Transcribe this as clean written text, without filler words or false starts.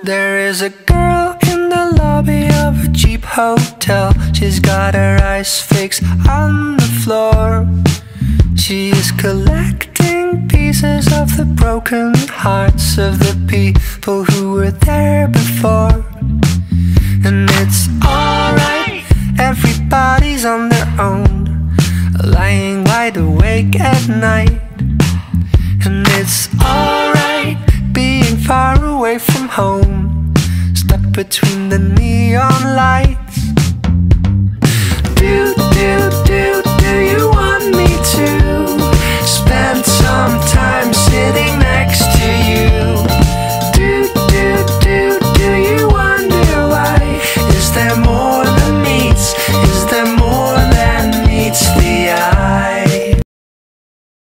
There is a girl in the lobby of a cheap hotel. She's got her eyes fixed on the floor. She is collecting pieces of the broken hearts of the people who were there before. And it's alright, everybody's on their own, lying wide awake at night. And it's alright being far away from home, stuck between the neon lights. Do you